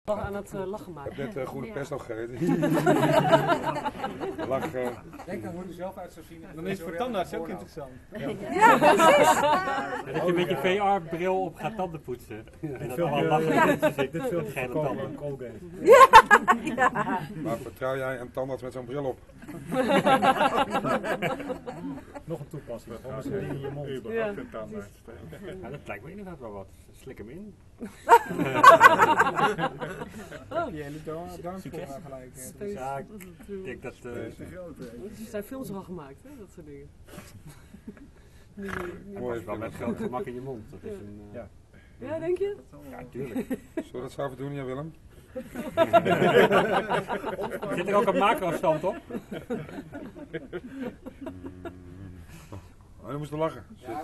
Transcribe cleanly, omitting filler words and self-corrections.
aan het lachen maken. Ik heb net groene pest nog gegeten. Lach. Denk aan hoe je zelf uit zou zien. Dan is het voor tandarts ook interessant. Ja, precies. En dat je met je VR-bril op gaat tanden poetsen. En dat allemaal lachen. Dit filmpje geen tanden. Colgate. Ja. Maar vertrouw jij een tandarts met zo'n bril op? Nog een toepassing. Gewoon zo'n ding in je mond. Ja. Ja, dat lijkt me inderdaad wel wat. Slik hem in. Ja, en de darmflora gelijk. Space. Ja, ik denk dat... Er zijn films al gemaakt, hè, dat soort dingen. Mooi. wel met groot gemak in je mond. Dat is een... Ja. Ja, denk je? Ja, tuurlijk. Zullen we dat zo even doen, ja Willem? Zit er ook een macro-stand op? Oh, je moest wel lachen. Ja.